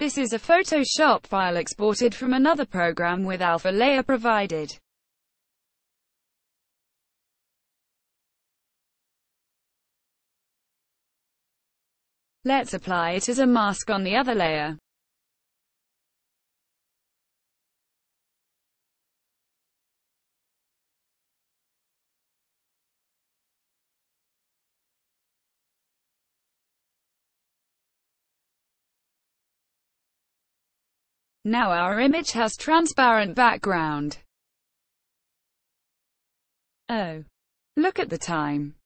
This is a Photoshop file exported from another program with alpha layer provided. Let's apply it as a mask on the other layer. Now our image has transparent background. Oh, look at the time.